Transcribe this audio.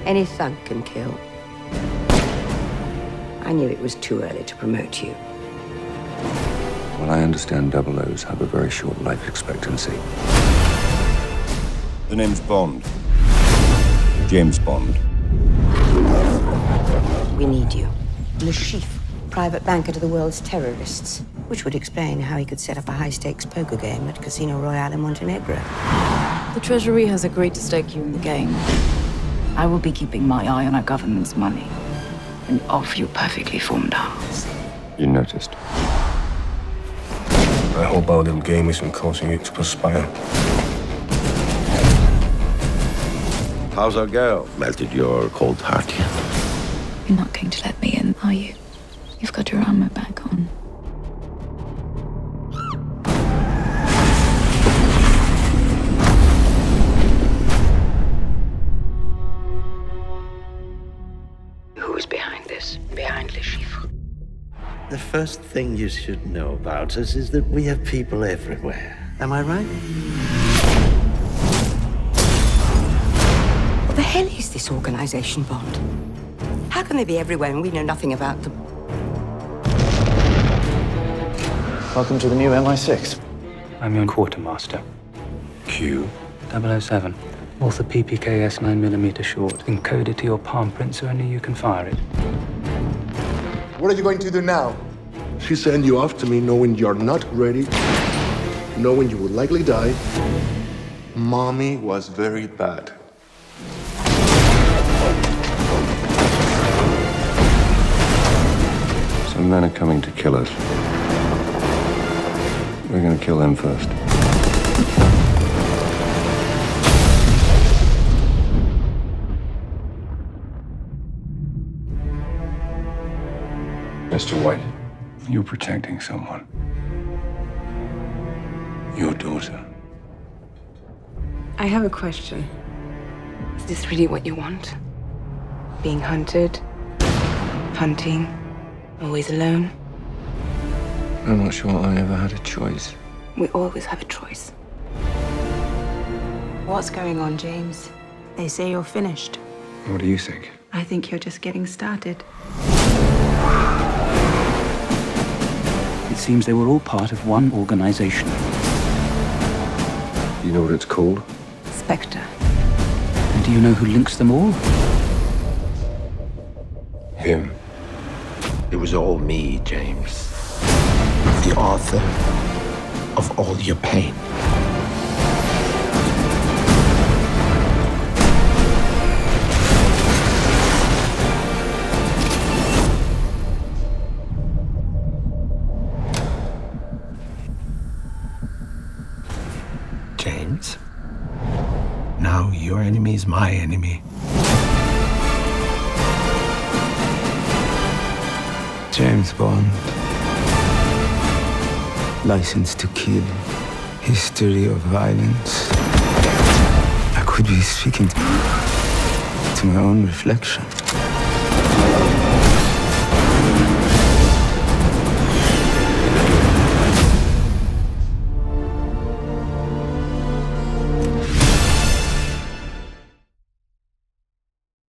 Any thug can kill. I knew it was too early to promote you. Well, I understand double O's have a very short life expectancy. The name's Bond. James Bond. We need you. Le Chiffre, private banker to the world's terrorists. Which would explain how he could set up a high-stakes poker game at Casino Royale in Montenegro. The Treasury has agreed to stake you in the game. I will be keeping my eye on our government's money and off your perfectly formed hearts. You noticed? I hope our little game isn't causing you to perspire. How's our girl? Melted your cold heart yet? You're not going to let me in, are you? You've got your armor back on. Who's behind this? Behind Le Chiffre? The first thing you should know about us is that we have people everywhere. Am I right? What the hell is this organization, Bond? How can they be everywhere and we know nothing about them? Welcome to the new MI6. I'm your quartermaster. Q. 007. Author PPKS 9mm short. Encode it to your palm print so only you can fire it. What are you going to do now? She sent you after me knowing you're not ready, knowing you would likely die. Mommy was very bad. Some men are coming to kill us. We're gonna kill them first. Mr. White, you're protecting someone. Your daughter. I have a question. Is this really what you want? Being hunted? Hunting? Always alone? I'm not sure I ever had a choice. We always have a choice. What's going on, James? They say you're finished. What do you think? I think you're just getting started. It seems they were all part of one organization. You know what it's called? Spectre. And do you know who links them all? Him. It was all me, James. The author of all your pain. James, now your enemy is my enemy. James Bond. License to Kill. History of violence. I could be speaking to my own reflection.